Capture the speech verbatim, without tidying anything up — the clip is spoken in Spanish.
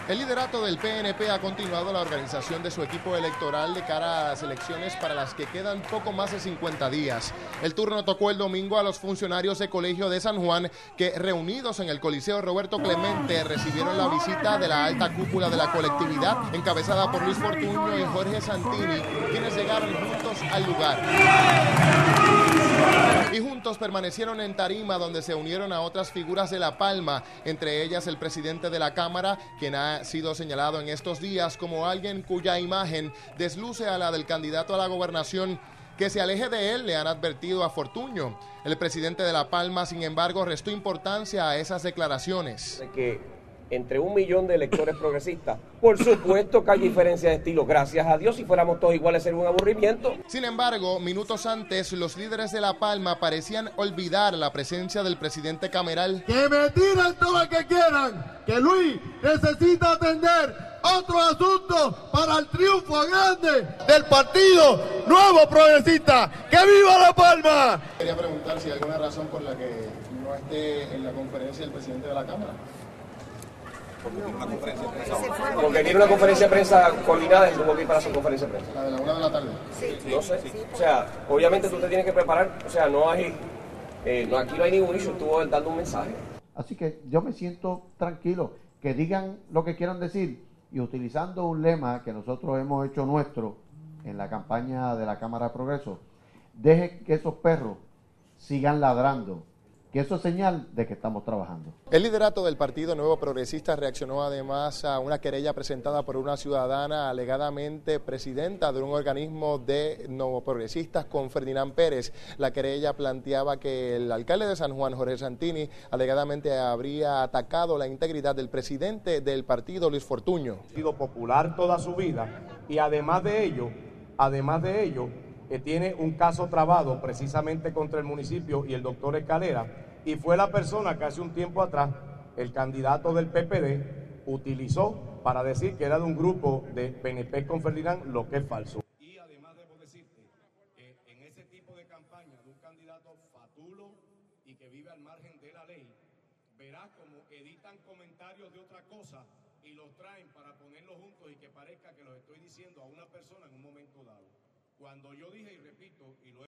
El liderato del P N P ha continuado la organización de su equipo electoral de cara a las elecciones para las que quedan poco más de cincuenta días. El turno tocó el domingo a los funcionarios de Colegio de San Juan que, reunidos en el Coliseo Roberto Clemente, recibieron la visita de la alta cúpula de la colectividad, encabezada por Luis Fortuño y Jorge Santini, quienes llegaron juntos al lugar. Y juntos permanecieron en tarima, donde se unieron a otras figuras de La Palma, entre ellas el presidente de la Cámara, quien ha sido señalado en estos días como alguien cuya imagen desluce a la del candidato a la gobernación. Que se aleje de él, le han advertido a Fortuño. El presidente de La Palma, sin embargo, restó importancia a esas declaraciones. De que entre un millón de electores progresistas, por supuesto que hay diferencia de estilo. Gracias a Dios, si fuéramos todos iguales sería un aburrimiento. Sin embargo, minutos antes, los líderes de La Palma parecían olvidar la presencia del presidente cameral. Que me tiren todo lo que quieran, que Luis necesita atender otro asunto para el triunfo grande del Partido Nuevo Progresista. ¡Que viva La Palma! Quería preguntar si hay alguna razón por la que no esté en la conferencia el presidente de la Cámara. Porque tiene una conferencia de prensa. Porque tiene una conferencia de prensa coordinada y tuvo que ir para su conferencia de prensa. La de la una de la tarde. Sí. No sé. O sea, obviamente tú te tienes que preparar. O sea, no hay, eh, no, aquí no hay ningún issue. Estuvo dando un mensaje. Así que yo me siento tranquilo. Que digan lo que quieran decir y utilizando un lema que nosotros hemos hecho nuestro en la campaña de la Cámara de Progreso. Deje que esos perros sigan ladrando. Que eso es señal de que estamos trabajando. El liderato del Partido Nuevo Progresista reaccionó además a una querella presentada por una ciudadana alegadamente presidenta de un organismo de nuevo progresistas con Ferdinand Pérez. La querella planteaba que el alcalde de San Juan, Jorge Santini, alegadamente habría atacado la integridad del presidente del partido, Luis Fortuño. Ha sido popular toda su vida y además de ello, además de ello, que tiene un caso trabado precisamente contra el municipio y el doctor Escalera, y fue la persona que hace un tiempo atrás el candidato del P P D utilizó para decir que era de un grupo de P N P con Ferdinand, lo que es falso. Y además debo decirte que en ese tipo de campaña de un candidato fatulo y que vive al margen de la ley, verás como editan comentarios de otra cosa y los traen para ponerlos juntos y que parezca que los estoy diciendo a una persona en un momento dado. Cuando yo dije, y repito, y lo